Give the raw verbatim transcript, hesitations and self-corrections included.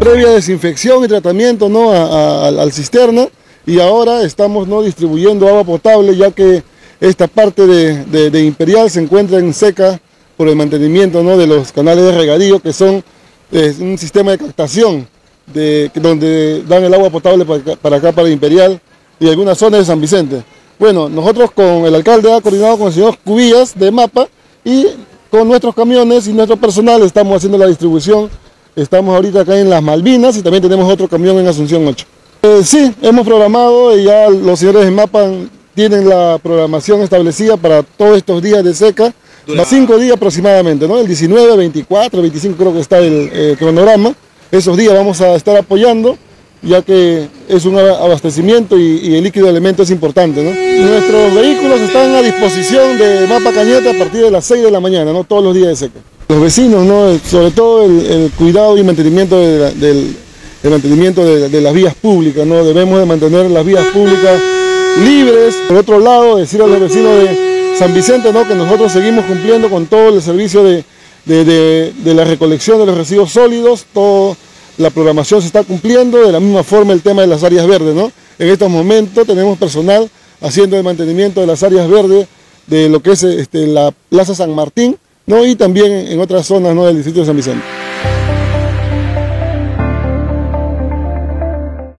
previa desinfección y tratamiento, ¿no? a, a, al cisterna, y ahora estamos, ¿no? distribuyendo agua potable, ya que esta parte de, de, de Imperial se encuentra en seca por el mantenimiento, ¿no? de los canales de regadío, que son eh, un sistema de captación de, donde dan el agua potable para, para acá, para Imperial y algunas zonas de San Vicente. Bueno, nosotros con el alcalde ha coordinado con el señor Cubillas de MAPA y con nuestros camiones y nuestro personal estamos haciendo la distribución. Estamos ahorita acá en Las Malvinas y también tenemos otro camión en Asunción ocho. Eh, sí, hemos programado y ya los señores de MAPA tienen la programación establecida para todos estos días de seca, los cinco días aproximadamente, ¿no? El diecinueve, veinticuatro, veinticinco creo que está el eh, cronograma. Esos días vamos a estar apoyando, ya que es un abastecimiento y, y el líquido de elemento es importante, ¿no? Nuestros vehículos están a disposición de MAPA Cañete a partir de las seis de la mañana, ¿no? Todos los días de seca. Los vecinos, ¿no? Sobre todo el, el cuidado y mantenimiento de, la, del el mantenimiento de, de las vías públicas, ¿no? Debemos de mantener las vías públicas libres. Por otro lado, decir a los vecinos de San Vicente, ¿no? que nosotros seguimos cumpliendo con todo el servicio de, de, de, de la recolección de los residuos sólidos, toda la programación se está cumpliendo, de la misma forma el tema de las áreas verdes, ¿no? En estos momentos tenemos personal haciendo el mantenimiento de las áreas verdes de lo que es este, la Plaza San Martín, ¿no? y también en otras zonas, ¿no? del distrito de San Vicente.